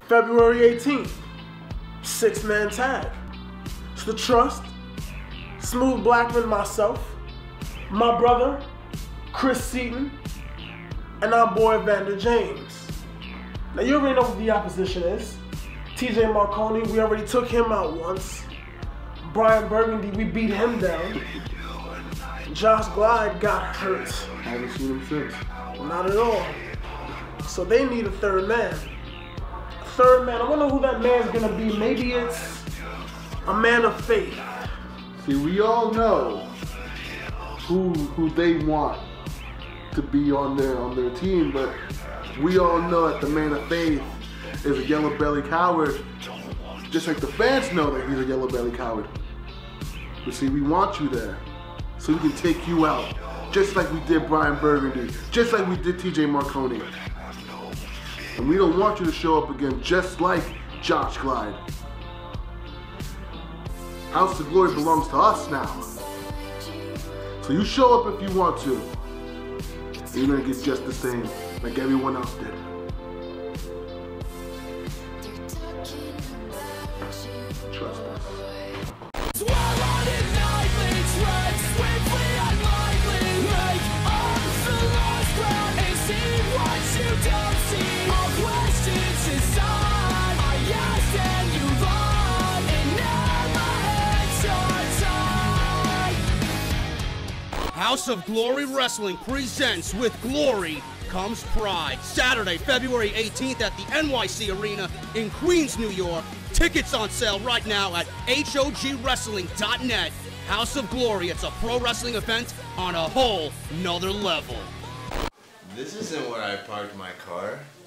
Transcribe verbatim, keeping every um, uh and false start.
February eighteenth, six-man tag. It's the Trust, Smooth Blackman, myself, my brother, Chris Seaton, and our boy Vander James. Now you already know what the opposition is. T J Marconi, we already took him out once. Brian Burgundy, we beat him down. Josh Glide got hurt. I haven't seen him since. Not at all. So they need a third man. A third man, I wonder who that man's gonna be. Maybe it's a man of faith. See, we all know who who they want to be on their on their team, but we all know that the man of faith is a yellow belly coward, just like the fans know that he's a yellow belly coward. But see, we want you there, so we can take you out, just like we did Brian Burgundy, just like we did T J Marconi. And we don't want you to show up again just like Josh Glide. House of Glory belongs to us now. So you show up if you want to. And you're gonna get just the same, like everyone else did. Trust us. House of Glory Wrestling presents With Glory Comes Pride. Saturday, February eighteenth at the N Y C Arena in Queens, New York. Tickets on sale right now at H O G wrestling dot net. House of Glory, it's a pro wrestling event on a whole nother level. This isn't where I parked my car.